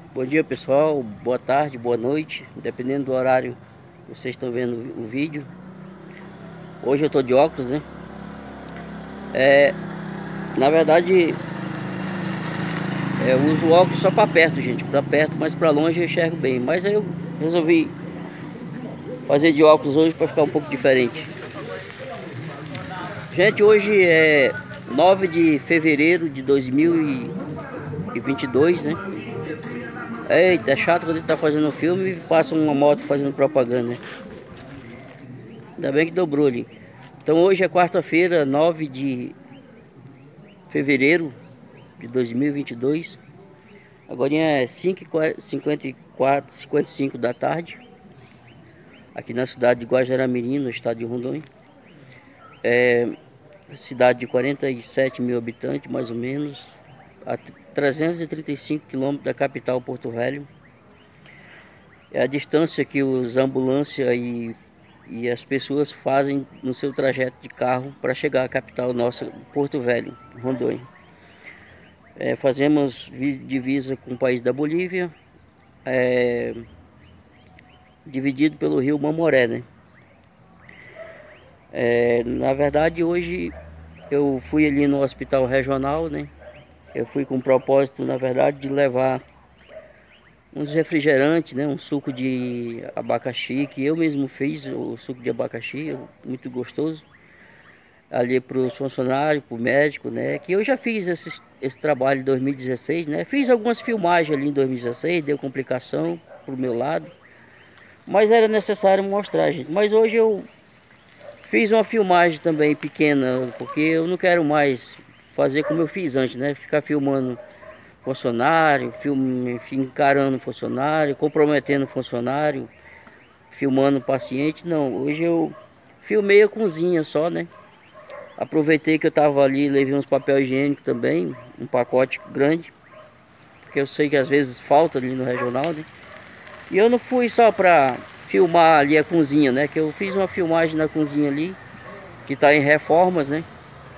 Bom dia, pessoal, boa tarde, boa noite, dependendo do horário que vocês estão vendo o vídeo. Hoje eu tô de óculos, né? Na verdade, eu uso óculos só para perto, gente, para perto, mas para longe eu enxergo bem. Mas aí eu resolvi fazer de óculos hoje para ficar um pouco diferente. Gente, hoje é 9 de fevereiro de 2022, né? Eita, é chato quando ele tá fazendo um filme e passa uma moto fazendo propaganda, né? Ainda bem que dobrou ali. Então hoje é quarta-feira, 9 de fevereiro de 2022. Agora é 5h54, 55 da tarde. Aqui na cidade de Guajará-Mirim, no estado de Rondônia. Cidade de 47 mil habitantes, mais ou menos. A 335 quilômetros da capital, Porto Velho. É a distância que os ambulâncias e as pessoas fazem no seu trajeto de carro para chegar à capital nossa, Porto Velho, Rondônia. Fazemos divisa com o país da Bolívia, dividido pelo rio Mamoré, né? Na verdade, hoje eu fui ali no hospital regional, né? Eu fui com o propósito, na verdade, de levar uns refrigerantes, né? Um suco de abacaxi, que eu mesmo fiz, o suco de abacaxi, muito gostoso. Ali para os funcionários, para o médico, né? Que eu já fiz esse trabalho em 2016, né? Fiz algumas filmagens ali em 2016, deu complicação pro meu lado. Mas era necessário mostrar, gente. Mas hoje eu fiz uma filmagem também pequena, porque eu não quero mais fazer como eu fiz antes, né? Ficar filmando funcionário, encarando funcionário, comprometendo funcionário, filmando paciente. Não, hoje eu filmei a cozinha só, né? Aproveitei que eu tava ali, levei uns papel higiênico também, um pacote grande, porque eu sei que às vezes falta ali no regional, né? E eu não fui só pra filmar ali a cozinha, né? Que eu fiz uma filmagem na cozinha ali, que tá em reformas, né?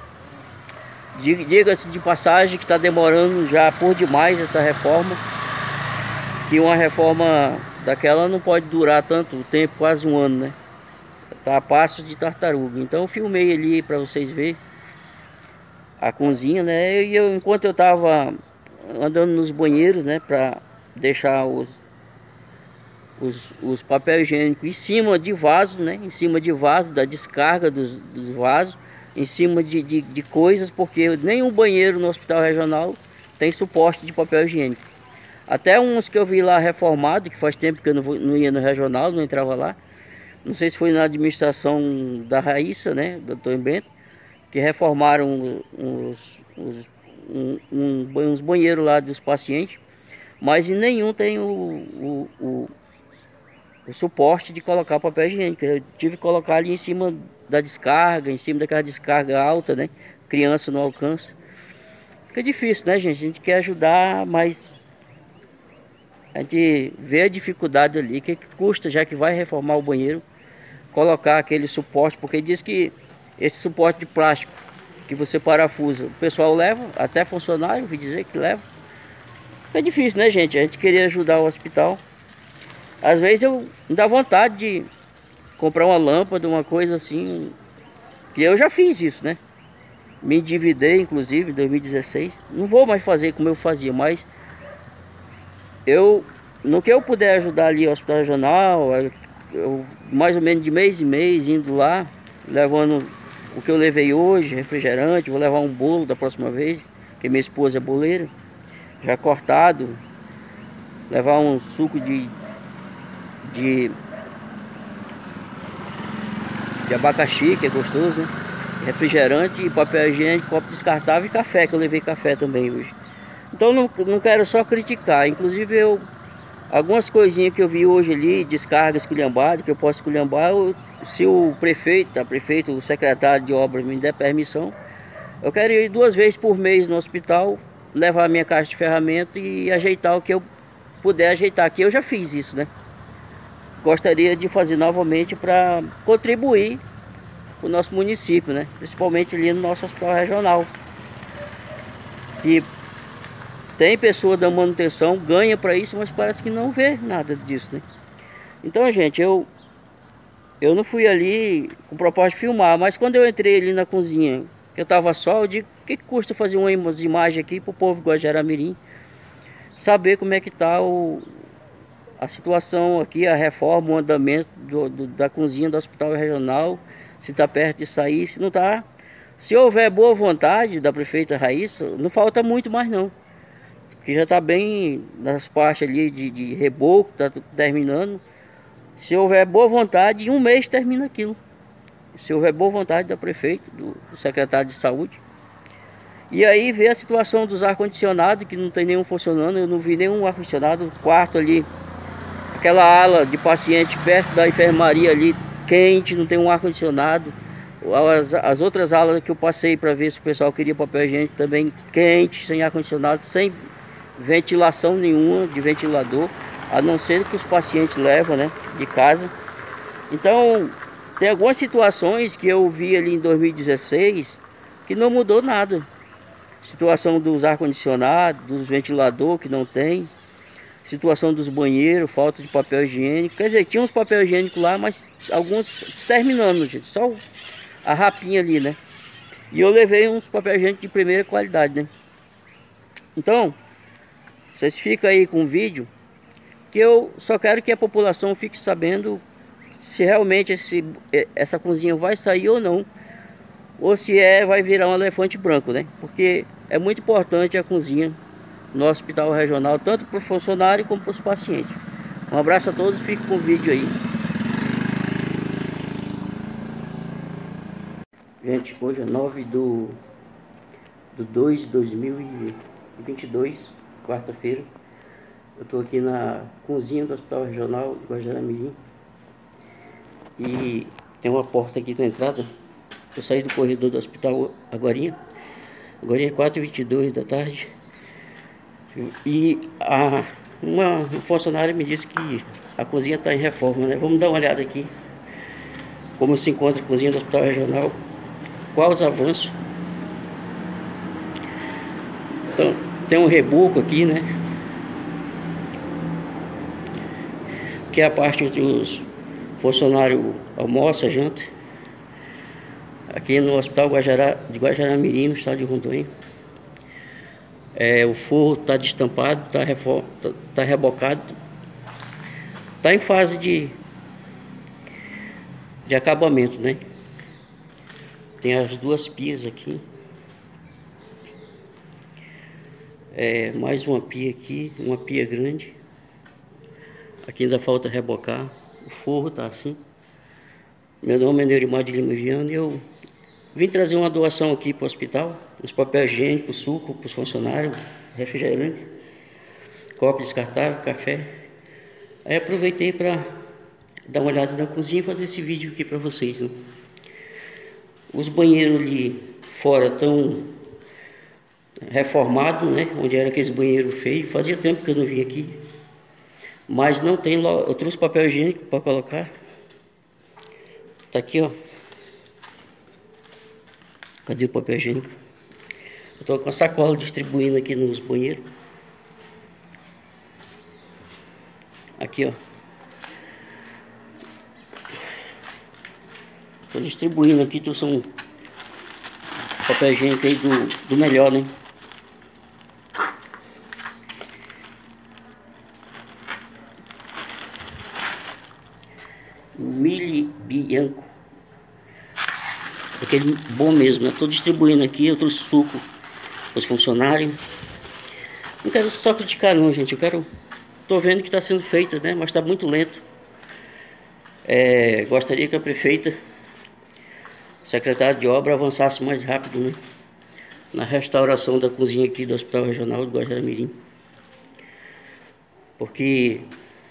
Diga-se de passagem que tá demorando já por demais essa reforma. Que uma reforma daquela não pode durar tanto tempo, quase um ano, né? Tá a passos de tartaruga. Então eu filmei ali pra vocês verem a cozinha, né? E enquanto eu tava andando nos banheiros, né, para deixar os papel higiênico em cima de vaso, né, em cima de vaso, da descarga dos vasos, em cima de coisas, porque nenhum banheiro no hospital regional tem suporte de papel higiênico. Até uns que eu vi lá reformado, que faz tempo que eu não ia no regional, não entrava lá. Não sei se foi na administração da Raíssa, né, do Dr. Bento, que reformaram uns banheiros lá dos pacientes, mas em nenhum tem o suporte de colocar papel higiênico. Eu tive que colocar ali em cima da descarga, em cima daquela descarga alta, né? Criança não alcança. Fica difícil, né, gente? A gente quer ajudar, mas a gente vê a dificuldade ali, que custa, já que vai reformar o banheiro, colocar aquele suporte, porque diz que esse suporte de plástico que você parafusa, o pessoal leva, até funcionário, ouvi dizer que leva. É difícil, né, gente? A gente queria ajudar o hospital. Às vezes eu me dá vontade de comprar uma lâmpada, uma coisa assim, que eu já fiz isso, né? Me endividei, inclusive, em 2016. Não vou mais fazer como eu fazia, mas no que eu puder ajudar ali o hospital regional, eu mais ou menos de mês em mês, indo lá, levando o que eu levei hoje, refrigerante, vou levar um bolo da próxima vez, porque minha esposa é boleira, já cortado, levar um suco de abacaxi, que é gostoso, né? Refrigerante, e papel higiênico, copo descartável e café, que eu levei café também hoje. Então não quero só criticar, inclusive algumas coisinhas que eu vi hoje ali, descarga esculhambada, que eu posso esculhambar, se o prefeito, o secretário de obras me der permissão, eu quero ir 2 vezes por mês no hospital, levar a minha caixa de ferramenta e ajeitar o que eu puder ajeitar aqui. Eu já fiz isso, né? Gostaria de fazer novamente para contribuir para o nosso município, né? Principalmente ali no nosso hospital regional. E tem pessoa da manutenção, ganha para isso, mas parece que não vê nada disso, né? Então, gente, eu não fui ali com propósito de filmar, mas quando eu entrei ali na cozinha, que eu tava só, eu digo, o que custa fazer umas imagens aqui pro povo de Guajará-Mirim saber como é que tá a situação aqui, a reforma, o andamento da cozinha do Hospital Regional, se tá perto de sair, se não tá. Se houver boa vontade da prefeita Raíssa, não falta muito mais não. Que já está bem nas partes ali de reboco, está terminando. Se houver boa vontade, em um mês termina aquilo. Se houver boa vontade da prefeita, do secretário de saúde. E aí vê a situação dos ar-condicionados, que não tem nenhum funcionando. Eu não vi nenhum ar-condicionado. O quarto ali, aquela ala de paciente perto da enfermaria ali, quente, não tem um ar-condicionado. As outras alas que eu passei para ver se o pessoal queria papel higiênico também quente, sem ar-condicionado, sem ventilação nenhuma de ventilador, a não ser que os pacientes levam, né, de casa. Então tem algumas situações que eu vi ali em 2016 que não mudou nada. Situação dos ar-condicionados, dos ventiladores que não tem, situação dos banheiros, falta de papel higiênico. Quer dizer, tinha uns papel higiênico lá, mas alguns terminando, gente, só a rapinha ali, né? E eu levei uns papel higiênico de primeira qualidade, né? Então vocês ficam aí com o vídeo, que eu só quero que a população fique sabendo se realmente essa cozinha vai sair ou não, ou se vai virar um elefante branco, né? Porque é muito importante a cozinha no Hospital Regional, tanto para o funcionário como para os pacientes. Um abraço a todos, fique com o vídeo aí. Gente, hoje é 9 de 2 de 2022, quarta-feira. Eu estou aqui na cozinha do Hospital Regional de Guajará-Mirim. E tem uma porta aqui na entrada. Eu saí do corredor do hospital agorinha. Agora é 4h22 da tarde. E uma funcionária me disse que a cozinha está em reforma, né? Vamos dar uma olhada aqui como se encontra a cozinha do Hospital Regional, quais os avanços. Então, tem um reboco aqui, né? Que é a parte onde os funcionários almoçam, janta. Aqui no Hospital de Guajará-Mirim, no estado de Rondônia. O forro está destampado, está rebocado. Está em fase de acabamento, né? Tem as duas pias aqui. Mais uma pia aqui, uma pia grande. Aqui ainda falta rebocar. O forro tá assim. Meu nome é Neurimar de Lima Viana e eu vim trazer uma doação aqui para o hospital. Os papéis higiênicos, suco para os funcionários, refrigerante, copo descartável, café. Aí aproveitei para dar uma olhada na cozinha e fazer esse vídeo aqui para vocês, né? Os banheiros ali fora estão reformados, né? Onde era aqueles banheiros feios. Fazia tempo que eu não vim aqui. Mas não tem, eu trouxe papel higiênico para colocar. Tá aqui, ó. Cadê o papel higiênico? Eu tô com a sacola distribuindo aqui nos banheiros. Aqui, ó. Tô distribuindo aqui, são papel higiênico aí do melhor, né? Mili Bianco, aquele bom mesmo. Eu estou distribuindo aqui, eu trouxe suco para os funcionários. Não quero só criticar não, gente. Tô vendo que está sendo feito, né? Mas está muito lento. Gostaria que a prefeita, secretário de obra, avançasse mais rápido, né? Na restauração da cozinha aqui do Hospital Regional do Guajará-Mirim. Porque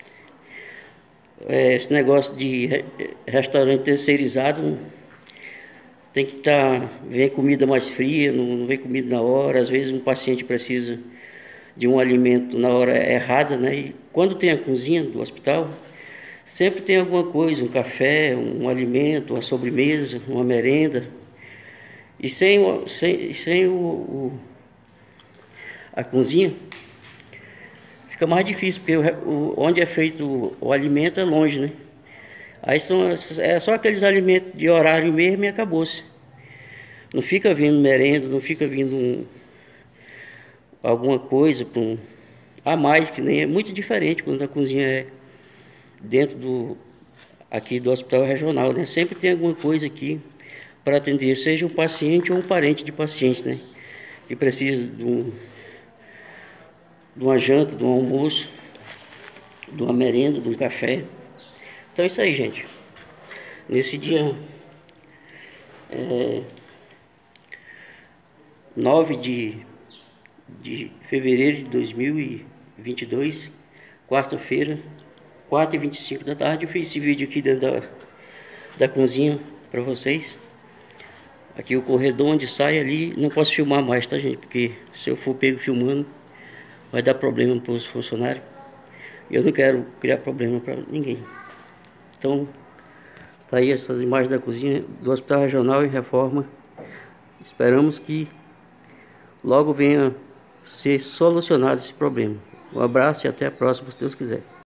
esse negócio de restaurante terceirizado tem que vem comida mais fria, não vem comida na hora. Às vezes um paciente precisa de um alimento na hora errada, né? E quando tem a cozinha do hospital, sempre tem alguma coisa, um café, um alimento, uma sobremesa, uma merenda. E sem a cozinha, fica mais difícil, porque onde é feito o alimento é longe, né? Aí é só aqueles alimentos de horário mesmo e acabou-se. Não fica vindo merenda, não fica vindo alguma coisa a mais, que nem é muito diferente quando a cozinha é dentro aqui do hospital regional, né? Sempre tem alguma coisa aqui para atender, seja um paciente ou um parente de paciente, né? Que precisa de uma janta, de um almoço, de uma merenda, de um café. Então é isso aí, gente. Nesse dia 9 de fevereiro de 2022, quarta-feira, 4h25 da tarde, eu fiz esse vídeo aqui dentro da cozinha para vocês. Aqui o corredor onde sai ali, não posso filmar mais, tá, gente? Porque se eu for pego filmando, vai dar problema para os funcionários. E eu não quero criar problema para ninguém. Então, tá aí essas imagens da cozinha do Hospital Regional em reforma. Esperamos que logo venha ser solucionado esse problema. Um abraço e até a próxima, se Deus quiser.